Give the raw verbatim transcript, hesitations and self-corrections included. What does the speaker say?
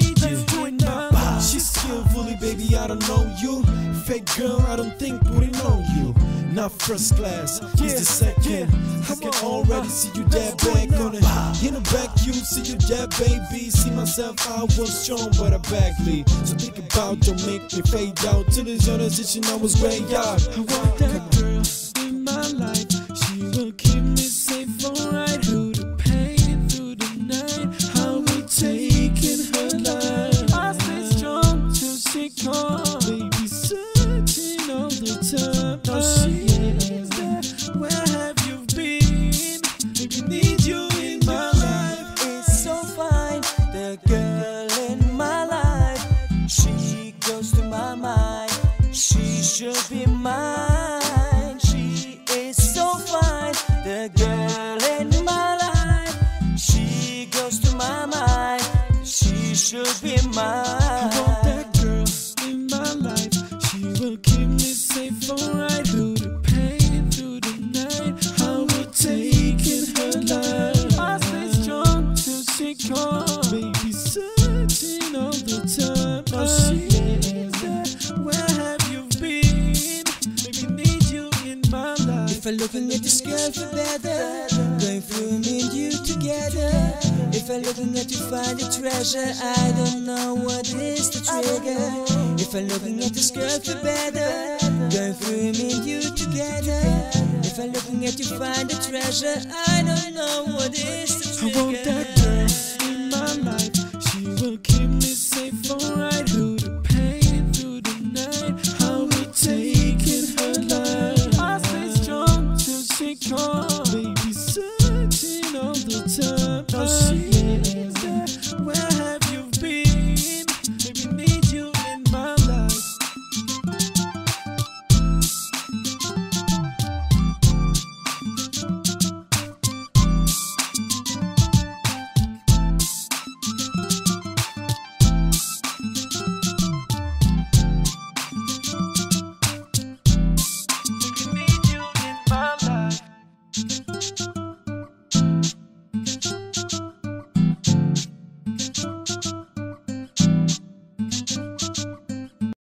need you. Do it now. She's skillfully, baby, I don't know you. Fake girl, I don't think we know you. Not first class, he's the second. I can already see you that back on it. In the back, you see you that baby. See myself, I was strong, but I backly. So think about, don't make me fade out. Till this other position, I was way out. I want that girl in my life. She will keep me safe, alright. Through the pain, through the night. How we taking her life. I stay strong till she calls. Baby, searching all the time. Now she is there. Where have you been? Baby, need you in my life. It's so fine, the girl in my life. She goes to my mind. She should be mine. She is so fine, the girl in my life. She goes to my mind. She should be mine. I want that girl in my life. She will keep me safe, alright. Through the pain, through the night. How we taking her life. I stay strong till she calls. Baby, searching all the time. Now she is there. Where have you been? Baby, need you in my life. If I'm looking at this girl for better, going through me and you together. If I'm looking at you find a treasure, I don't know what is the trigger. If I'm looking at this girl for better, going through me and you together. If I'm looking at you find a treasure, I don't know what is the trigger. I want that girl in my life.